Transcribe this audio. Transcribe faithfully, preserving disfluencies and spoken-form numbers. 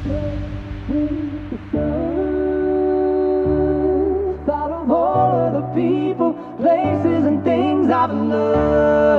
Thought of all of the people, places, and things I've loved.